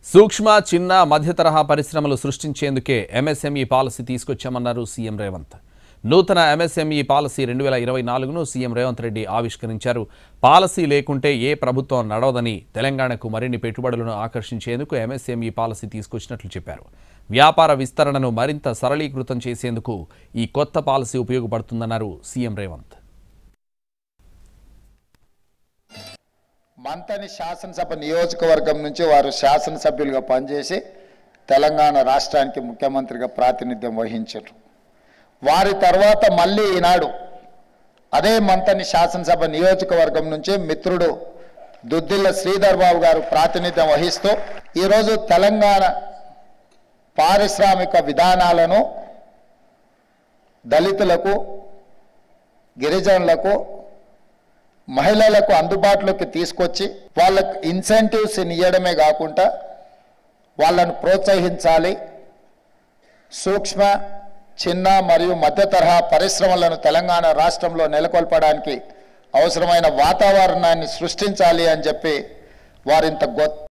సూక్ష్మ చిన్న మధ్య తరహా పరిశ్రమలు సృష్టించేందుకే ఎంఎస్ఎంఈ పాలసీ తీసుకొచ్చామన్నారు సీఎం రేవంత్. నూతన ఎంఎస్ఎంఈ పాలసీ 2024ను సీఎం రేవంత్ రెడ్డి ఆవిష్కరించారు. పాలసీ లేకుంటే ఏ ప్రభుత్వం నడవదని, తెలంగాణకు మరిన్ని పెట్టుబడులను ఆకర్షించేందుకు ఎంఎస్ఎంఈ పాలసీ తీసుకొచ్చినట్లు చెప్పారు. వ్యాపార విస్తరణను మరింత సరళీకృతం చేసేందుకు ఈ కొత్త పాలసీ ఉపయోగపడుతుందన్నారు సీఎం రేవంత్. మంతని శాసనసభ నియోజకవర్గం నుంచి వారు శాసనసభ్యులుగా పనిచేసి తెలంగాణ రాష్ట్రానికి ముఖ్యమంత్రిగా ప్రాతినిధ్యం వహించారు. వారి తర్వాత మళ్ళీ ఈనాడు అదే మంతని శాసనసభ నియోజకవర్గం నుంచి మిత్రుడు దుద్దిల్ల శ్రీధర్ బాబు గారు ప్రాతినిధ్యం వహిస్తూ ఈరోజు తెలంగాణ పారిశ్రామిక విధానాలను దళితులకు, గిరిజనులకు, మహిళలకు అందుబాటులోకి తీసుకొచ్చి వాళ్ళకు ఇన్సెంటివ్స్ ఇవ్వడమే కాకుండా వాళ్ళను ప్రోత్సహించాలి. సూక్ష్మ, చిన్న మరియు మధ్య తరహా పరిశ్రమలను తెలంగాణ రాష్ట్రంలో నెలకొల్పడానికి అవసరమైన వాతావరణాన్ని సృష్టించాలి అని చెప్పి వారింత